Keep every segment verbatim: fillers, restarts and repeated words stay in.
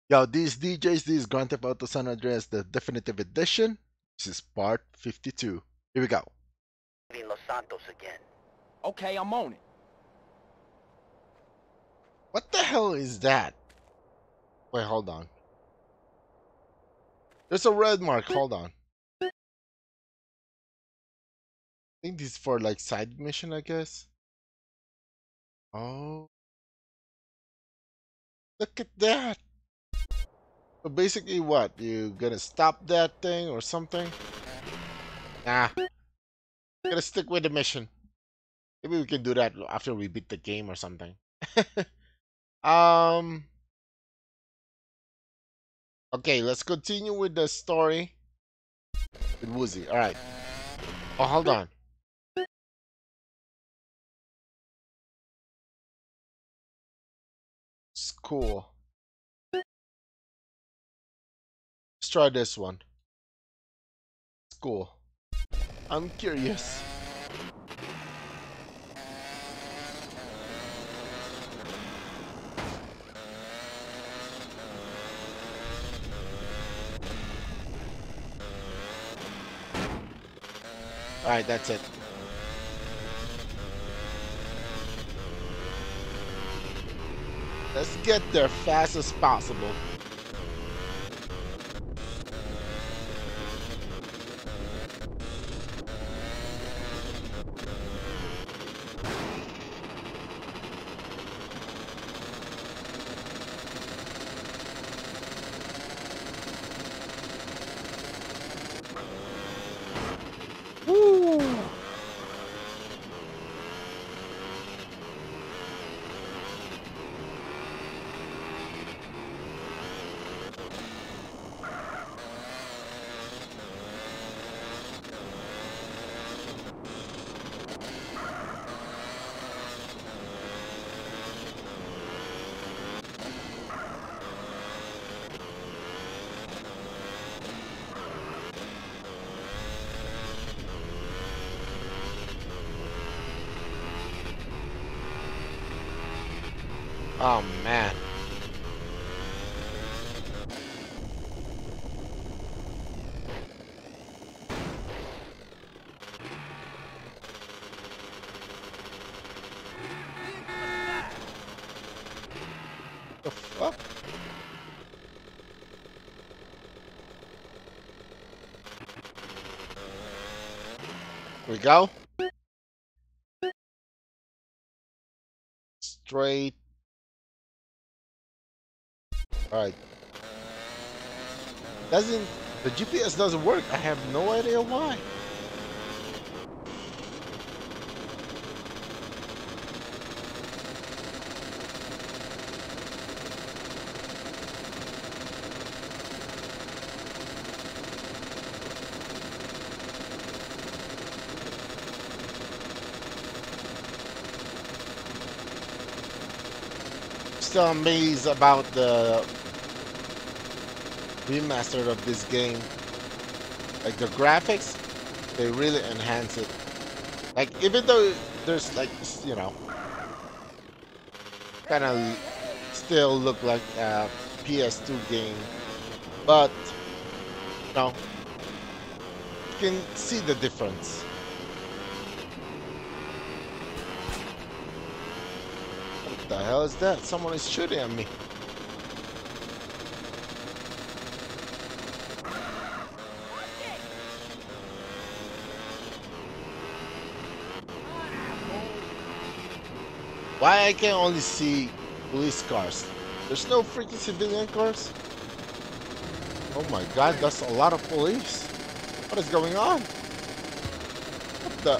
Yo, these D Js, these Grand Theft Auto San Andreas, the definitive edition. This is part fifty-two. Here we go. In Los Santos again. Okay, I'm on it. What the hell is that? Wait, hold on. There's a red mark. Hold on. I think this is for like side mission, I guess. Oh, look at that. So basically, what? You gonna stop that thing or something? Nah, gotta stick with the mission. Maybe we can do that after we beat the game or something. um. Okay, let's continue with the story with Woozy. All right. Oh, hold on. It's cool. Let's try this one. It's cool. I'm curious. Alright, that's it. Let's get there fast as possible. Woo! Oh man. The fuck? Here we go. Straight. Alright. Doesn't the G P S doesn't work? I have no idea why. Still amazed about the remastered of this game. Like the graphics, they really enhance it. Like even though there's like, you know, kind of still look like a P S two game, but you know, you can see the difference. What the hell is that? Someone is shooting at me. Why I can only see police cars? There's no freaking civilian cars? Oh my god, that's a lot of police. What is going on? What the?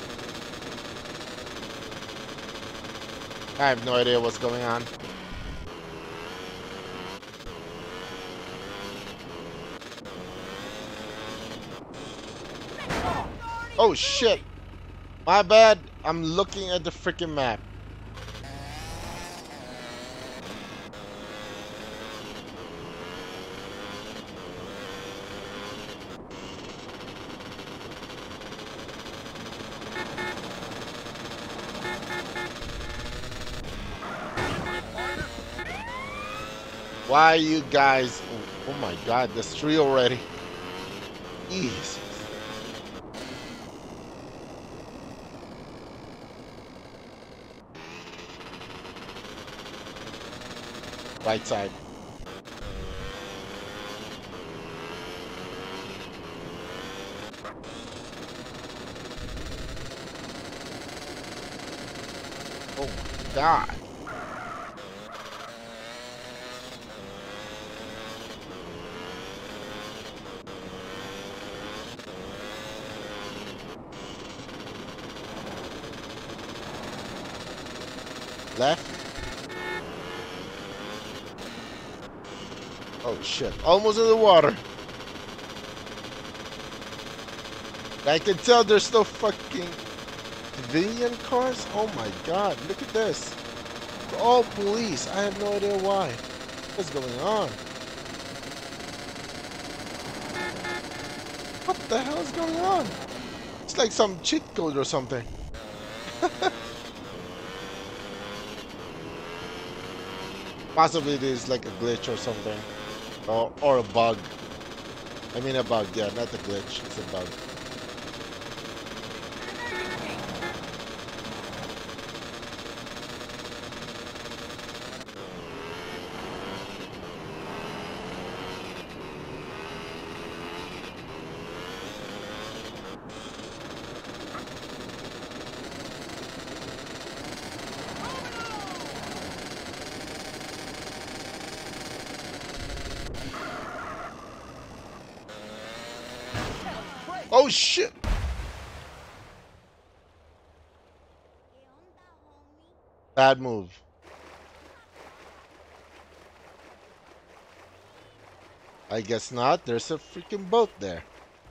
I have no idea what's going on. Oh shit! My bad, I'm looking at the freaking map. Why you guys? Oh, oh my God, there's three already. Jesus. Right side. Oh my God. Left. Oh shit. Almost in the water. I can tell there's no fucking civilian cars. Oh my God. Look at this. They're all police. I have no idea why. What's going on? What the hell is going on? It's like some cheat code or something. Possibly it is like a glitch or something. Or, or a bug. I mean a bug, yeah, not a glitch. It's a bug. Oh shit! Bad move. I guess not. There's a freaking boat there.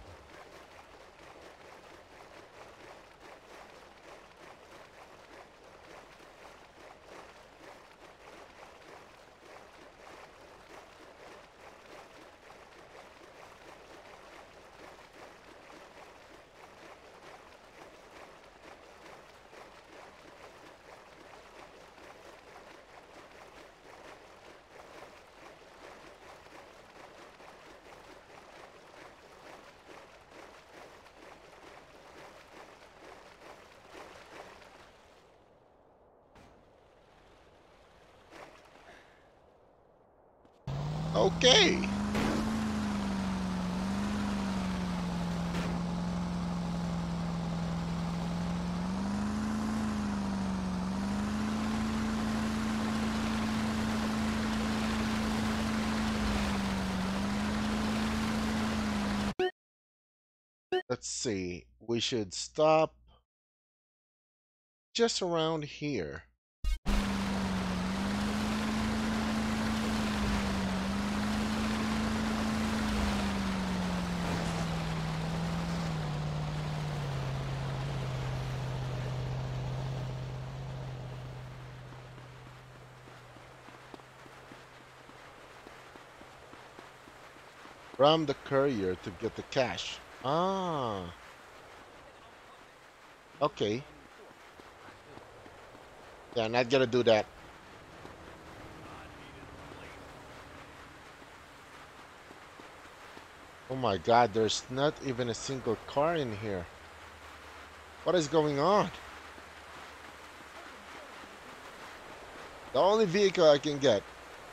Okay. Let's see. We should stop just around here. Ram the courier to get the cash. Ah. Okay. Yeah, not gonna do that. Oh my God, there's not even a single car in here. What is going on? The only vehicle I can get.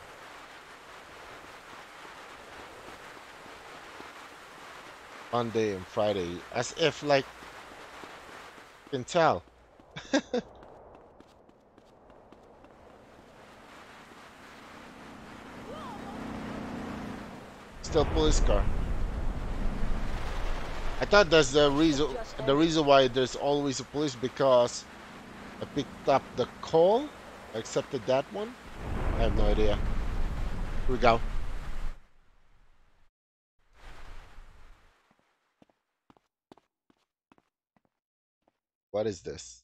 Monday and Friday. As if like you can tell. Still police car. I thought that's the reason the reason why there's always a police, because I picked up the call. I accepted that one. I have no idea. Here we go. What is this?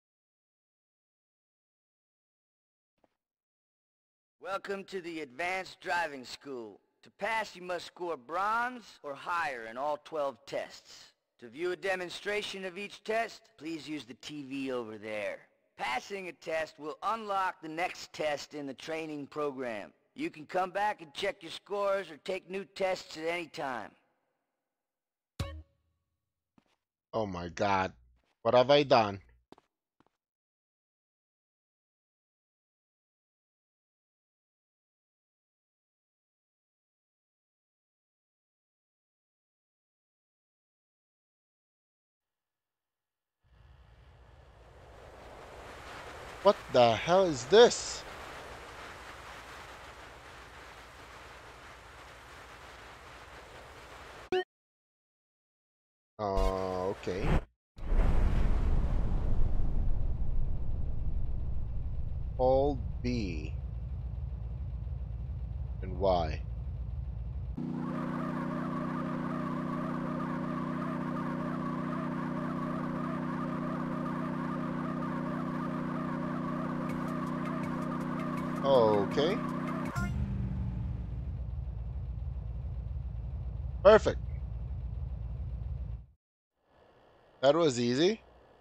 Welcome to the Advanced Driving School. To pass, you must score bronze or higher in all twelve tests. To view a demonstration of each test, please use the T V over there. Passing a test will unlock the next test in the training program. You can come back and check your scores or take new tests at any time. Oh my God. What have I done? What the hell is this? Uh, okay. Hold B. And Y. Okay. Perfect. That was easy.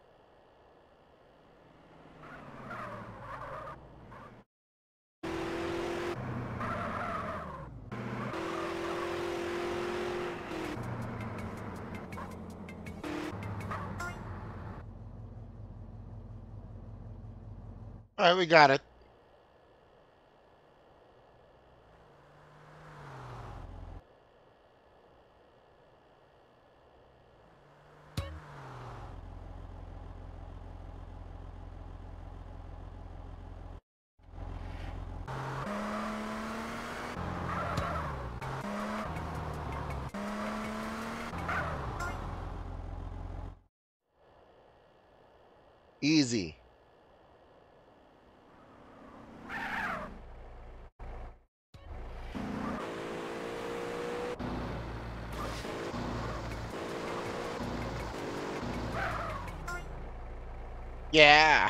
All right, we got it. Easy. Yeah.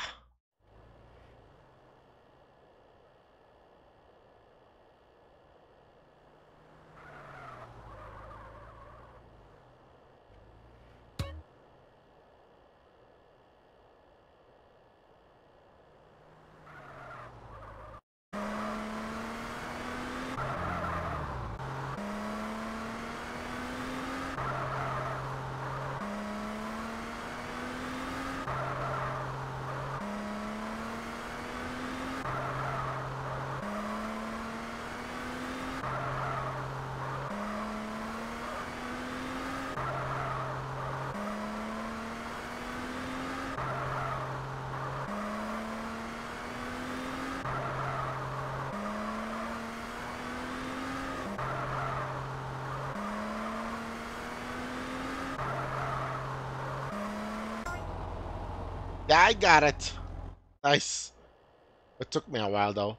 Yeah, I got it. Nice. It took me a while though.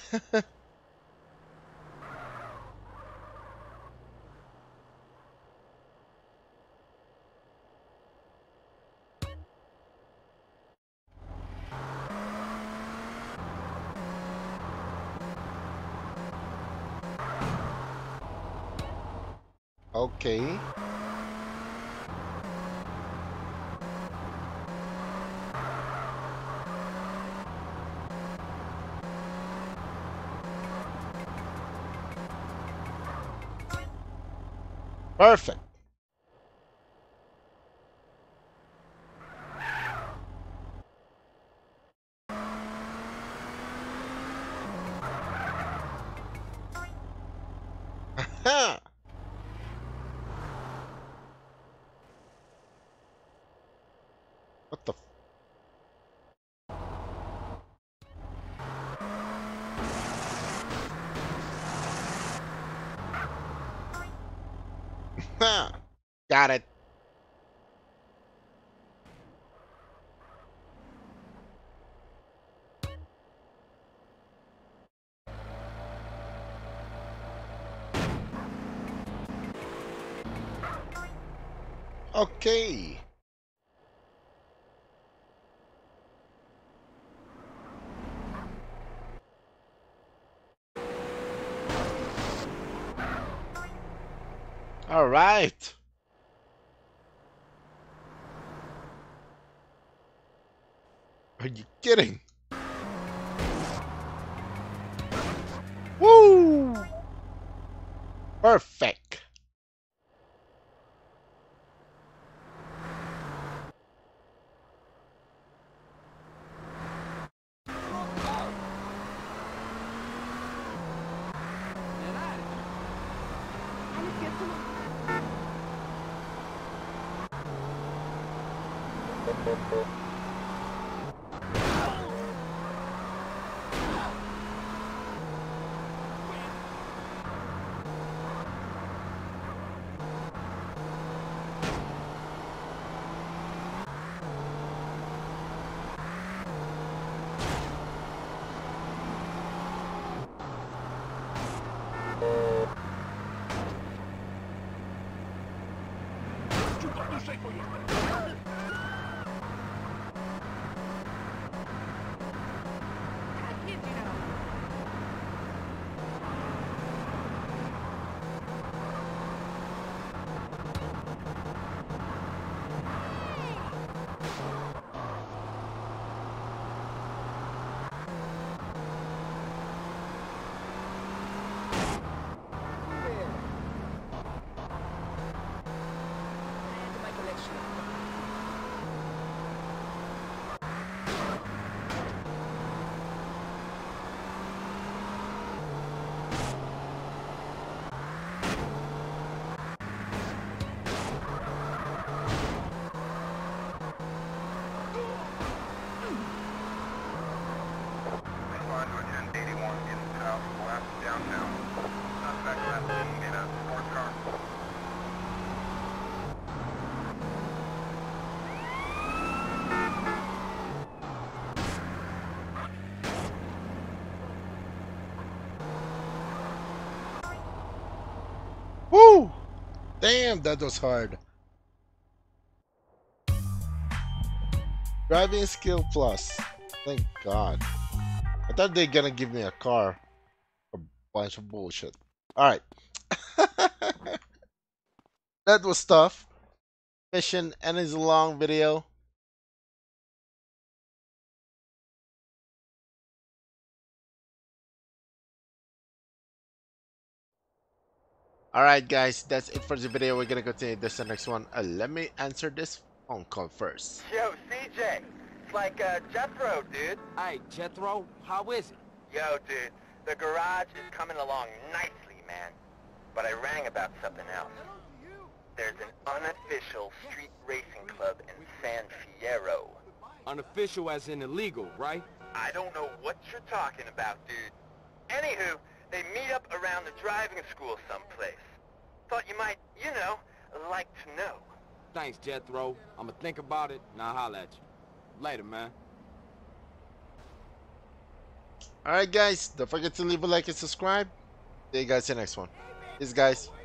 Okay. Perfect. What the f- Got it. Okay. All right. Are you kidding? Woo! Perfect. Woo! Damn, that was hard. Driving skill plus. Thank God. I thought they were gonna give me a car. A bunch of bullshit. Alright. That was tough. Mission, and it's a long video. Alright guys, that's it for the video. We're gonna continue this the next one. Uh, let me answer this phone call first. Yo, C J. It's like uh, Jethro, dude. Hey, Jethro, how is it? Yo, dude. The garage is coming along nicely, man. But I rang about something else. There's an unofficial street racing club in San Fierro. Unofficial as in illegal, right? I don't know what you're talking about, dude. Anywho, they meet up around the driving school someplace. Thought you might, you know, like to know. Thanks, Jethro. I'ma think about it, and I'll holler at you. Later, man. Alright guys, don't forget to leave a like and subscribe. See you guys in the next one. Peace guys.